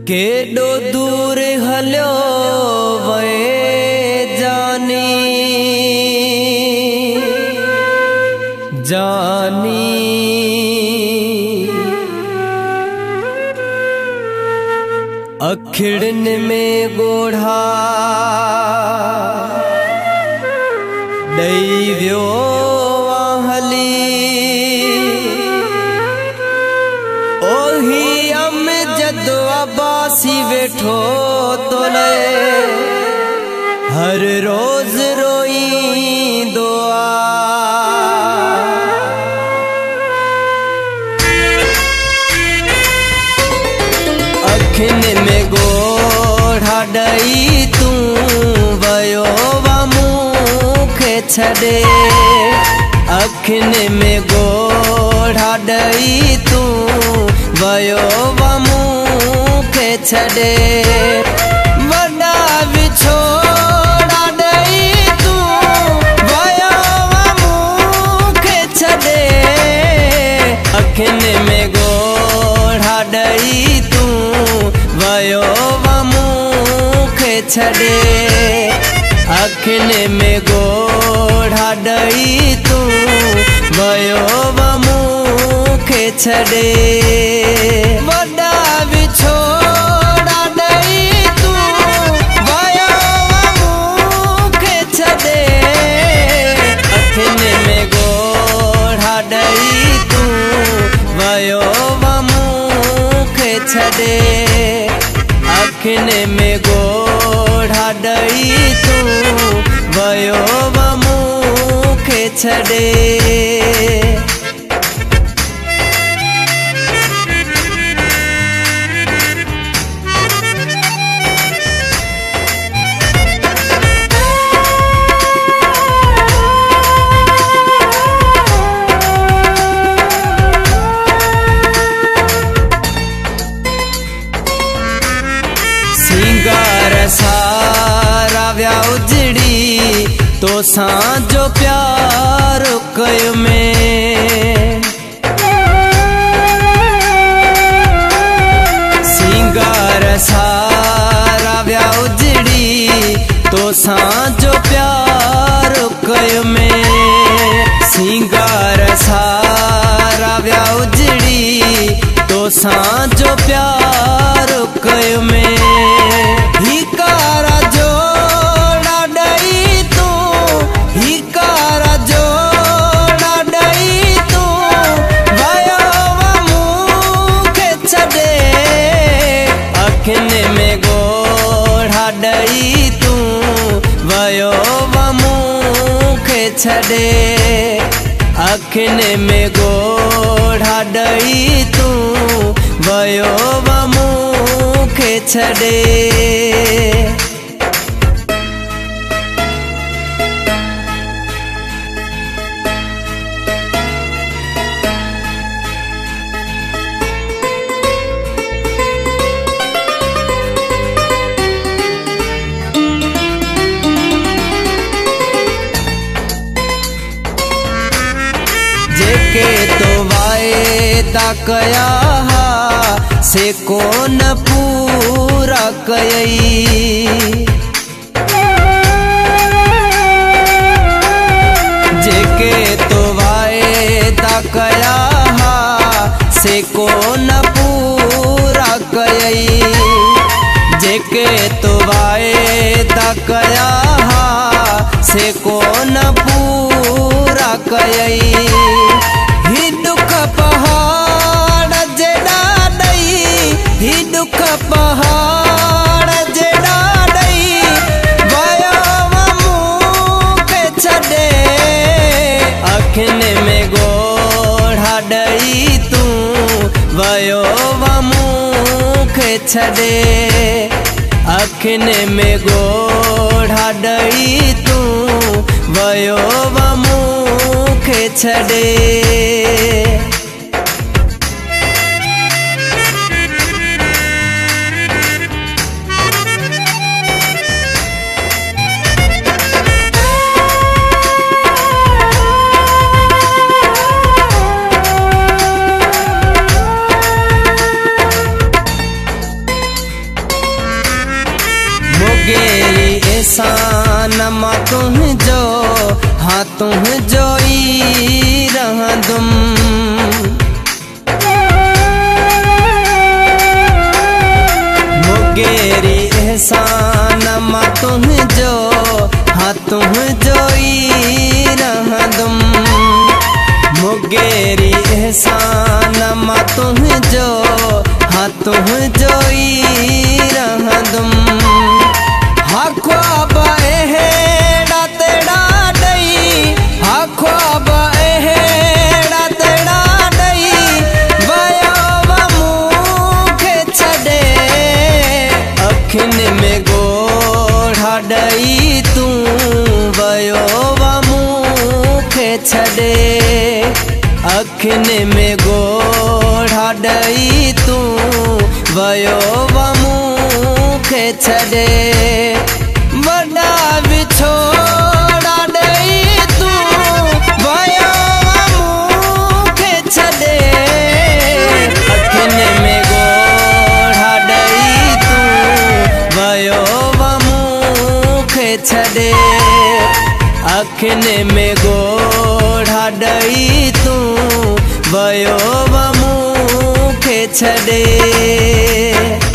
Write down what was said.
केडो दूर हलो वे जानी अखिड़न में गोढ़ा दैव्यो हली ओही अम जदो अबासी वेठो तो ले हर रोज रोई दुआ अखिन में गोढ़ा डई तू वयो वा मुखे छड़े अखिन में गोढ़ा डई तू वयो वा मुखे छड़े वड़ा विछोड़ा डई तू वयो वा मुखे छड़े अखिन में गोढ़ा डई तू वयो वा मुखे छड़े अखिन में गोढ़ा डई तू वयो वा मुखे छड़े वड़ा विछोड़ा डई तू वयो वा मुखे छड़े अखिन में गोढ़ा डई तू वयो वा मुखे छड़े अखिन में गोढ़ा डई तू वयो वा मुखे छड़े सिंगार सारा व्या उजड़ी तो सांजो प्यार कयो में सिंगार सारा व्या उजड़ी तो सांजो प्यार कयो में सिंगार सारा व्या उजड़ी तो सांजो प्यार कयो में हिकारा जोड़ा डई तू हिकारा जोड़ा डई तू वयो वा मुखे छड़े अखिन में गोढ़ा डई तू वयो वा मुखे छड़े अखिन में गोढ़ा डई तू वयो वा मुखे छड़े जेके तो वायदा कया से कौन पूरा कयई जेके तो वायदा कया से कौन पूरा कयई जेके तो वायदा कया से कौन पूरा कयई ही दुख पहाड़ जेड़ा डई ही दुख पहाड़ जेड़ा डई वयो वा मुखे छड़े अखिन में गोढ़ा डई तू वयो वा मुखे छड़े अखिन में गोढ़ा डई तू वयो वा मुखे छड़े नमा तुझो हाँ तुझो ई रहंदुम। मुगेरी एहसान मा तुझो हाँ तुझो ई रहंदुम। मुगेरी एहसान मा तुझो हाँ तुझो ई रहंदुम। हाँ ख्वाब अहिड़ा तेड़ा ॾई हाँ ख्वाब अहिड़ा तेड़ा ॾई वयो मूंखे छॾे। अखियुनि में ॻोढ़ा ॾई तूं वयो मूंखे छॾे। अखियुनि में ॻोढ़ा ॾई तूं वयो मूंखे छॾे। वॾा विछोड़ा ॾई तूं वयो मूंखे छॾे। अखियुनि में ॻोढ़ा ॾई तूं वयो मूंखे छॾे। अखियुनि में ॻोढ़ा ॾई तूं वयो मूंखे छॾे।